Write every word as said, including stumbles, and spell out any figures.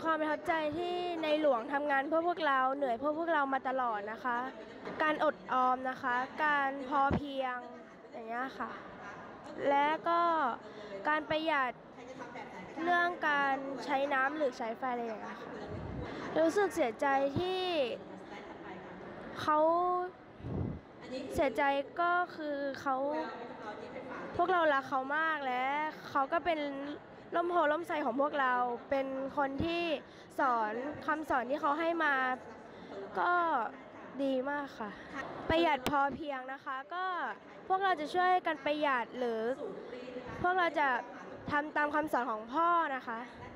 ความประทับใจที่ในหลวงทำงานเพื่อพวกเราเหนื่อยเพื่อพวกเรามาตลอดนะคะ การอดออมนะคะ การพอเพียงอย่างเงี้ยค่ะ และก็การประหยัดเรื่องการใช้น้ำหรือใช้ไฟอะไรอย่างเงี้ยค่ะรู้สึกเสียใจที่เขาเสียใจก็คือเขาพวกเรารักเขามากและเขาก็เป็นร่มโพล่มไทรของพวกเราเป็นคนที่สอนคำสอนที่เขาให้มาก็ดีมากค่ะประหยัดพอเพียงนะคะก็พวกเราจะช่วยกันประหยัดหรือพวกเราจะทำตามคำสอนของพ่อนะคะ